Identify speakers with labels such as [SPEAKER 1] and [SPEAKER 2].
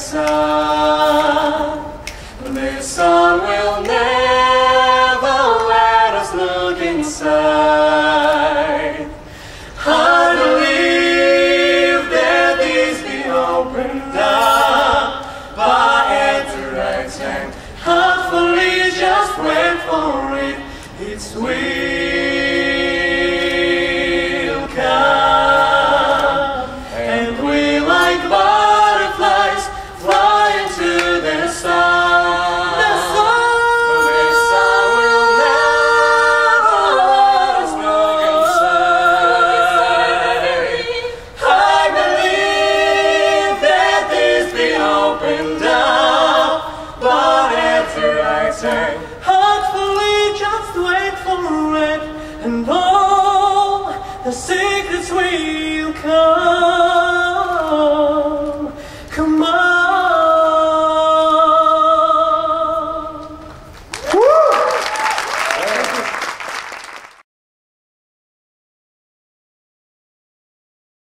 [SPEAKER 1] sun. This sun will never let us look inside. I believe that these be opened up by at the right time. Hopefully just wait for it, its will come. And we like butterflies fly into the sun. The sun will never let us look inside. I believe that these be opened up, but at the right time. Hopefully just wait for it, and all the secrets will come.